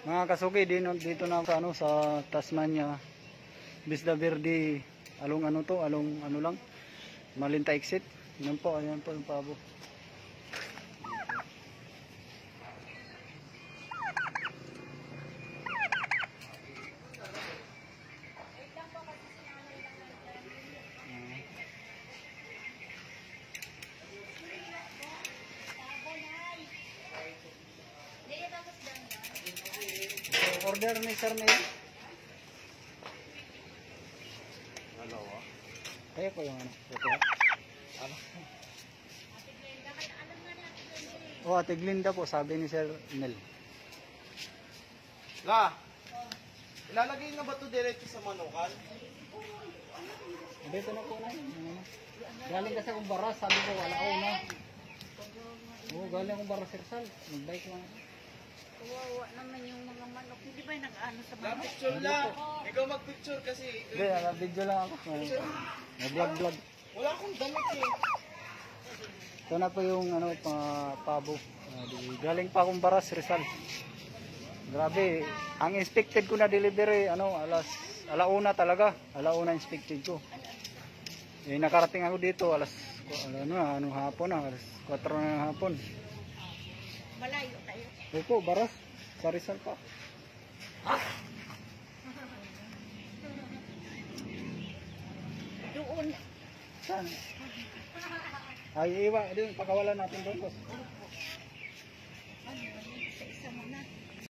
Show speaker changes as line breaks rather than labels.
Mga kasuki, dito na ako sa, sa Tasmania, Vista Verde, along ano to, along ano lang, Malinta exit. Yan po, ayan po yung pabo. Order ni Sir May. Dalawa. Kaya ko yung ano. Ano? Oh, Ate Glinda po, sabi ni Sir Mel.
La, ilalagay na ba ito diretso sa manukan?
Dito na po na yun. Galing kasi akong baras, sabi ko wala ako na. Oo, galing akong baras, Sir Sal. Mag-bike lang ako.
Kawawa naman yung mga manok. Hindi ba nag-ano sa manok?
Picture lang. Ikaw mag-picture kasi.
Hindi, video lang ako. Mag-vlog.
Wala akong damit eh.
Ito na po yung ano, pabo. Galing pa akong baras, Rizal. Grabe, ang inspected ko na delivery, ano, alauna talaga. Alauna inspected ko. Eh, nakarating ako dito, ano hapon na, alas 4 na ng hapon.
Malayo tayo.
Opo, baras. Sa Rizal pa.
Doon.
Saan? Ay, iwa. Doon, pakawalan natin doon, boss.